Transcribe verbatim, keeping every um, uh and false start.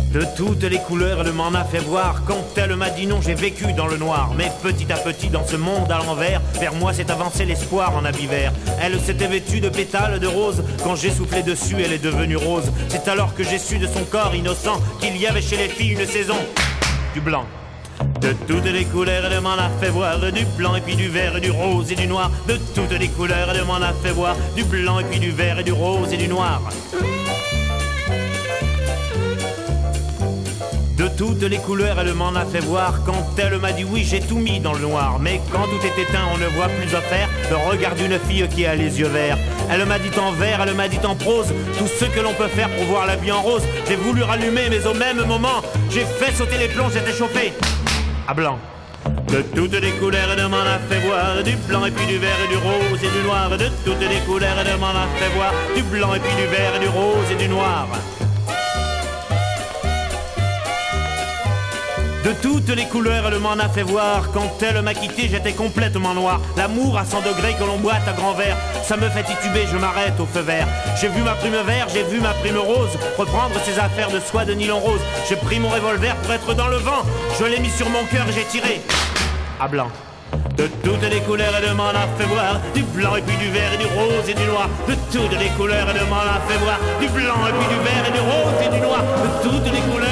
De toutes les couleurs, elle m'en a fait voir. Quand elle m'a dit non, j'ai vécu dans le noir. Mais petit à petit, dans ce monde à l'envers, vers moi s'est avancé l'espoir en habit vert. Elle s'était vêtue de pétales de rose. Quand j'ai soufflé dessus, elle est devenue rose. C'est alors que j'ai su de son corps innocent qu'il y avait chez les filles une saison du blanc. De toutes les couleurs, elle m'en a fait voir. Du blanc et puis du vert et du rose et du noir. De toutes les couleurs, elle m'en a fait voir. Du blanc et puis du vert et du rose et du noir. De toutes les couleurs, elle m'en a fait voir. Quand elle m'a dit oui, j'ai tout mis dans le noir. Mais quand tout est éteint, on ne voit plus à faire. Le regard d'une fille qui a les yeux verts. Elle m'a dit en vers, elle m'a dit en prose. Tout ce que l'on peut faire pour voir la vie en rose. J'ai voulu rallumer, mais au même moment, j'ai fait sauter les plombs, j'étais chauffé à blanc. De toutes les couleurs, elle m'en a fait voir. Du blanc et puis du vert et du rose et du noir. De toutes les couleurs, elle m'en a fait voir. Du blanc et puis du vert et du rose et du noir. De toutes les couleurs, elle m'en a fait voir. Quand elle m'a quitté, j'étais complètement noir. L'amour à cent degrés que l'on boite à grand verre, ça me fait tituber, je m'arrête au feu vert. J'ai vu ma prime vert, j'ai vu ma prime rose reprendre ses affaires de soie de nylon rose. J'ai pris mon revolver pour être dans le vent. Je l'ai mis sur mon cœur et j'ai tiré à blanc. De toutes les couleurs, elle m'en a fait voir. Du blanc et puis du vert et du rose et du noir. De toutes les couleurs, elle m'en a fait voir. Du blanc et puis du vert et du rose et du noir. De toutes les couleurs.